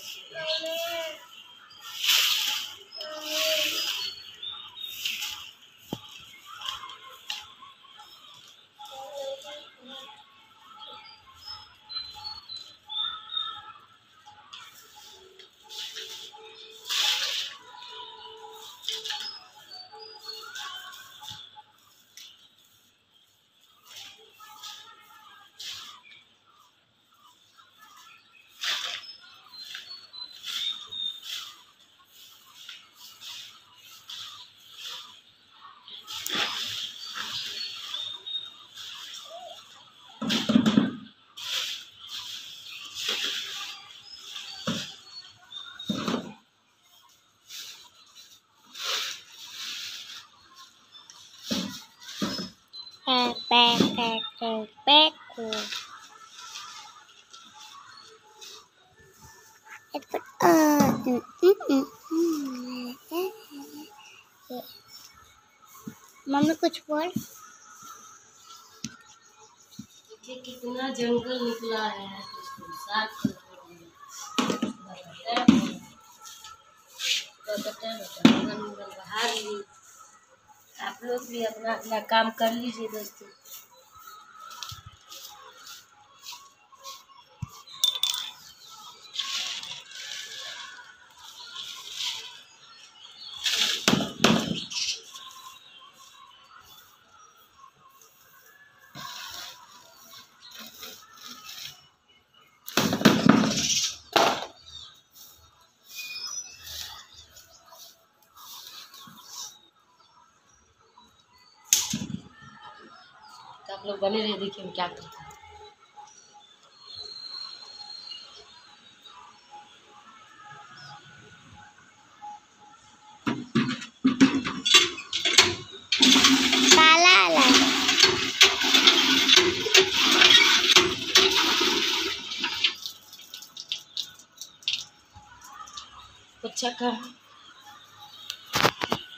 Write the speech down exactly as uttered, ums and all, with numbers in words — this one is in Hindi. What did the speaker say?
मम्मी कुछ बोल। कितना जंगल निकला है, साफ बाहर ली। आप लोग भी अपना अपना काम कर लीजिए दोस्तों। तो आप लोग बने रहे, देखिए हम क्या करते हैं। काला अच्छा कर